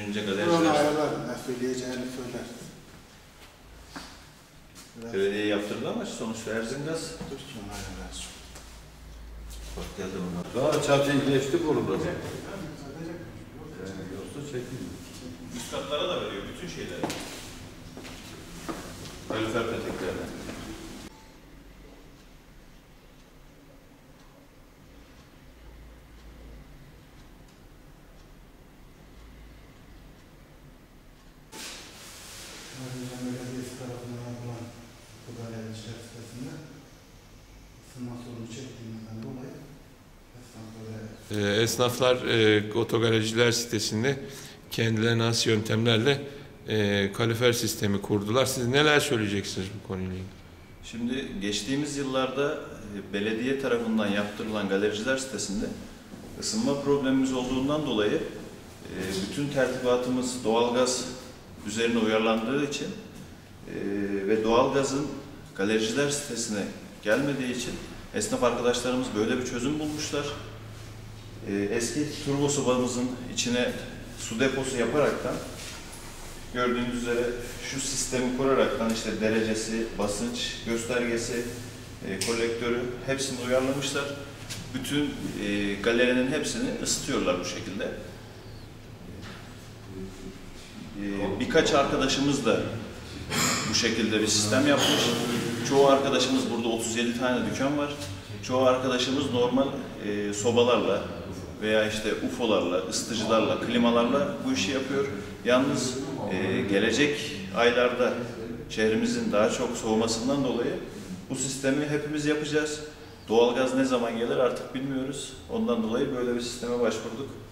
gelince Onu galericiler... ayarlar, ne söyleyeceğini söyler. Belediye yaptırdı ama sonuçta Erzingaz... Dur sonra ayarlar. Bak geldi bunlar. Daha çatıyı geçti burada. Yani yoksa çekilmiyor. Üst katlara da veriyor bütün şeyleri. Kalorifer peteklerden. Erzincan Belediyesi tarafından yapılan bu galeri içerisinde ısınma sorunu çektiğimizden dolayı Esnaflar otogarajcılar sitesinde kendilerine has yöntemlerle kalorifer sistemi kurdular. Siz neler söyleyeceksiniz bu konuyla ilgili? Şimdi geçtiğimiz yıllarda belediye tarafından yaptırılan galericiler sitesinde ısınma problemimiz olduğundan dolayı bütün tertibatımız doğalgaz üzerine uyarlandığı için ve doğalgazın galericiler sitesine gelmediği için esnaf arkadaşlarımız böyle bir çözüm bulmuşlar. Eski turbo sobamızın içine su deposu yaparaktan gördüğünüz üzere şu sistemi kuraraktan işte derecesi, basınç göstergesi, kolektörü hepsini uyarlamışlar. Bütün galerinin hepsini ısıtıyorlar bu şekilde. Birkaç arkadaşımız da bu şekilde bir sistem yapmış. Çoğu arkadaşımız burada 37 tane dükkan var. Çoğu arkadaşımız normal sobalarla veya işte UFO'larla, ısıtıcılarla, klimalarla bu işi yapıyor. Yalnız gelecek aylarda şehrimizin daha çok soğumasından dolayı bu sistemi hepimiz yapacağız. Doğalgaz ne zaman gelir artık bilmiyoruz. Ondan dolayı böyle bir sisteme başvurduk.